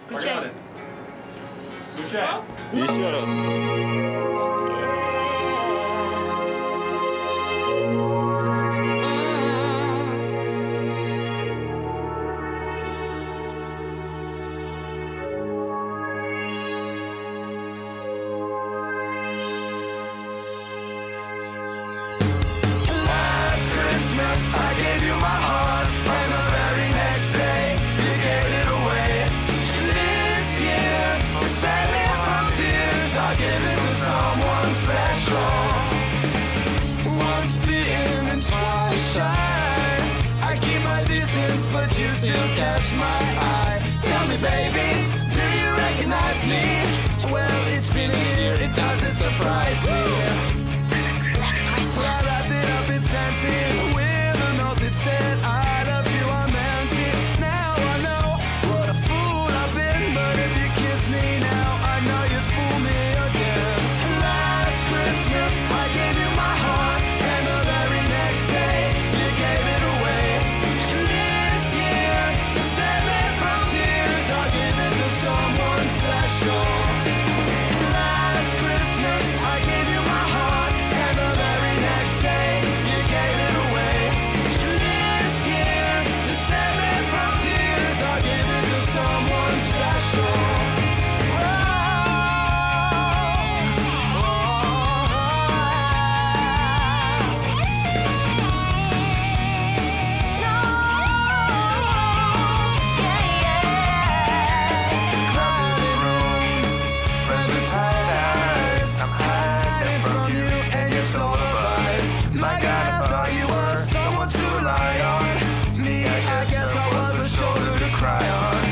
Включай. Включай. Еще раз. I gave you my heart, and the very next day you gave it away. This year, to save me from tears, I'll give it to someone special. Once bitten and twice shy, I keep my distance, but you still catch my eye. Tell me, baby, do you recognize me? Well, it's been a year, it doesn't surprise me. Last Christmas. Well, I wrapped it up in satin with a note that said I loved you, I meant it. Now I know what a fool I've been, but if you kiss me now, I know you'd fool me again. Last Christmas I gave you my heart, and the very next day you gave it away. This year, to save me from tears, I'll give it to someone special. Last Christmas I gave you my heart, and the very next day you gave it away. This year, to save me from tears, I'll give it to someone special. Crowded room, friends with tired eyes. I'm hiding from you and your soul of eyes. My God, I thought you were someone to rely on. Me, I guess I was a shoulder to cry on.